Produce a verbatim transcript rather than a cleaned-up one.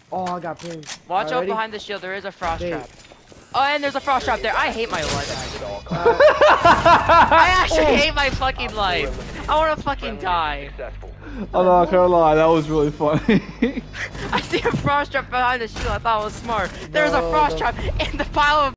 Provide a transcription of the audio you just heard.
Oh, I got pinned. Watch Right, out ready? behind the shield. There is a frost Bait. trap. Oh, and there's a frost trap there. I hate my life. Uh, I actually hate my fucking life. I want to fucking die. I'm not gonna lie, that was really funny. I see a frost trap behind the shield. I thought it was smart. There's a No, frost no. trap in the pile of